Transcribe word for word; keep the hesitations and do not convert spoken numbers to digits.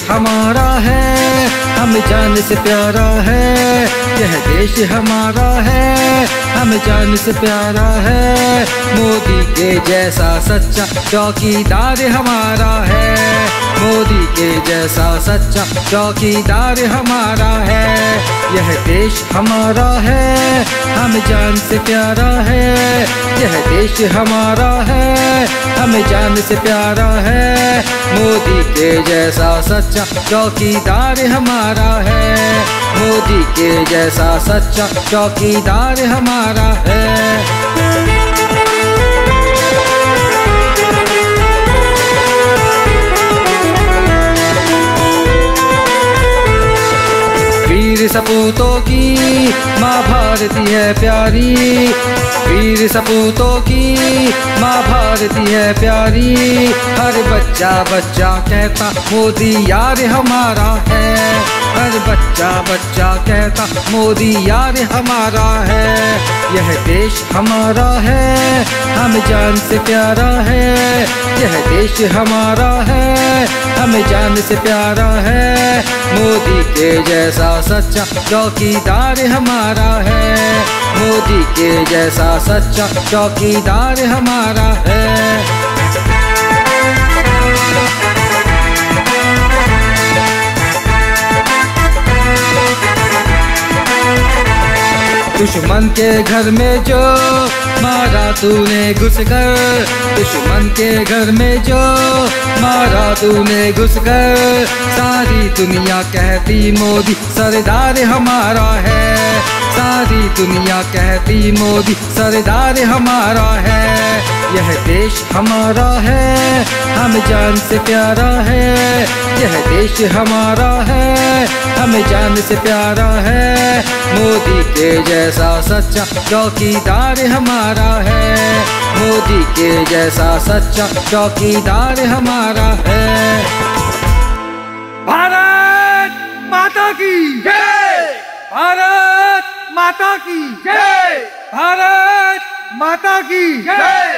हमारा है, हमें जान से प्यारा है। यह देश हमारा है, हमें जान से प्यारा है। मोदी के जैसा सच्चा चौकीदार हमारा है। मोदी के जैसा सच्चा चौकीदार हमारा है। यह देश हमारा है, हमें जान से प्यारा है। यह देश हमारा है, हमें जान से प्यारा है। मोदी के जैसा सच्चा चौकीदार हमारा है। मोदी के जैसा सच्चा चौकीदार हमारा है। वीर सपूतों की माँ भारती है प्यारी। वीर सपूतों की माँ भारती है प्यारी। हर बच्चा बच्चा कहता मोदी यार हमारा है। हर बच्चा बच्चा कहता मोदी यार हमारा है। यह देश हमारा है, हमें जान से प्यारा है। यह देश हमारा है, हमें जान से प्यारा है। मोदी के जैसा सच्चा चौकीदार हमारा है। मोदी के जैसा सच्चा चौकीदार हमारा है। दुश्मन के घर में जो मारा तूने घुसकर। दुश्मन के घर में जो मारा तूने घुसकर। सारी दुनिया कहती मोदी सरदार हमारा है। सारी दुनिया कहती मोदी सरदार हमारा है। यह देश हमारा है, हमें जान से प्यारा है। यह देश हमारा है, हमें जान से प्यारा है। मोदी के जैसा सच्चा चौकीदार हमारा है। मोदी के जैसा सच्चा चौकीदार हमारा है। भारत माता की जय। भारत माता की जय। भारत माता की जय।